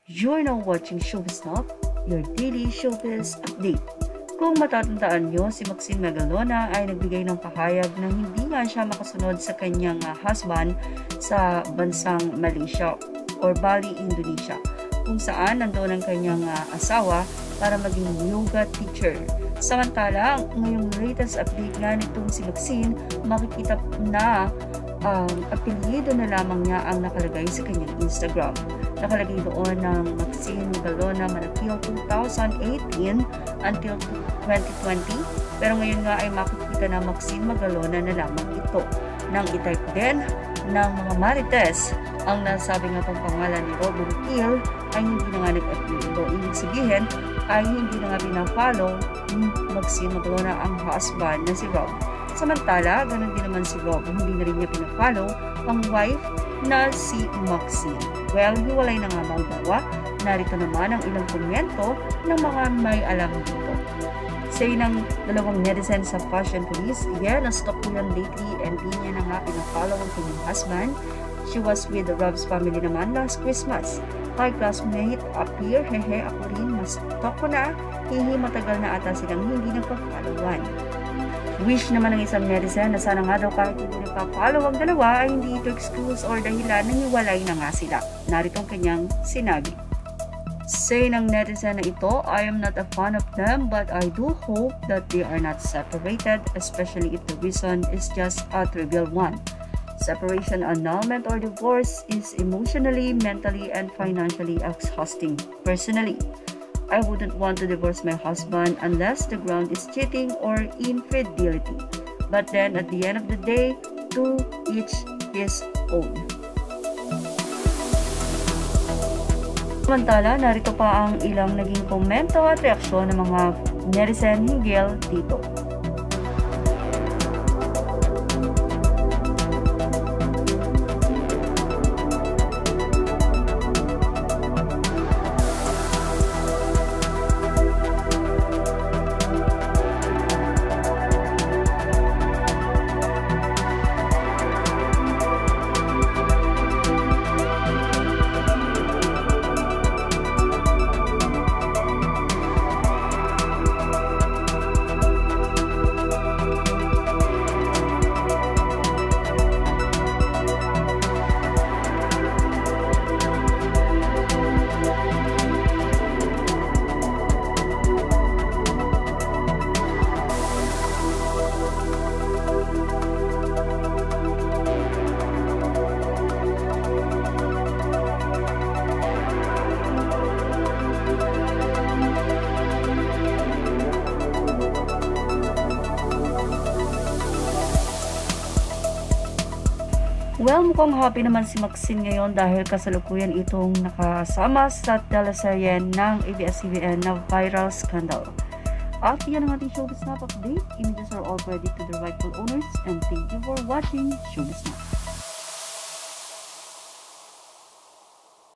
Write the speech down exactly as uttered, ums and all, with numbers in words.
You're now watching Showbiz Snap, your daily showbiz update. Kung matatandaan nyo, si Maxine Magalona ay nagbigay ng pahayag na hindi nga siya makasunod sa kanyang uh, husband sa bansang Malaysia or Bali, Indonesia, kung saan nandoon ang kanyang uh, asawa para maging yoga teacher. Samantala, ngayong latest update nga nitong si Maxine, makikita na ang um, apelyido na lamang niya ang nakalagay sa kanyang Instagram. Nakalagay doon ng Maxine Magalona Manakil two thousand eighteen until twenty twenty, pero ngayon nga ay makikita na Maxine Magalona na lamang ito. Nang itype din ng mga Marites ang nasabi nga pang pangalan ni Rob Manakil ay hindi na nga nag-upload ito. Ibig sabihin ay hindi na nga pinafollow ni Maxine Magalona ang husband na si Rob. Samantala, ganun din naman si Rob, hindi na rin niya pinafollow ang wife na si Maxine. Well, hiwalay na nga ba ang dalawa? Narito naman ang ilang komento ng mga may alam dito. Say ng dalawang netizen sa Fashion Police, yeah, na-stalk ko yan lately and di niya na nga pinafollow ang kanyang husband. She was with the Rob's family naman last Christmas. Hi classmate, up here, hehe, ako rin, na-stalk ko na. Hihi, matagal na ata silang hindi nagpa-followan. Wish naman ng isang netizen na sana nga daw kahit hindi nagpa-follow ang dalawa ay hindi ito excuse or dahilan na hiwalay na nga sila. Narito ang kanyang sinabi. Say ng netizen na ito, I am not a fan of them but I do hope that they are not separated, especially if the reason is just a trivial one. Separation, annulment, or divorce is emotionally, mentally, and financially exhausting. Personally, I wouldn't want to divorce my husband unless the ground is cheating or infidelity. But then at the end of the day, to each his own. Samantala, narito pa ang ilang naging komento at reaksyon ng mga netizen hinggil dito. Well, mukhang happy naman si Maxine ngayon dahil kasalukuyan itong nakasama sa teleserye ng A B S C B N na Viral Scandal. At yan ang ating Showbiz Snap update. Images are all ready to the rightful owners and thank you for watching Showbiz Snap.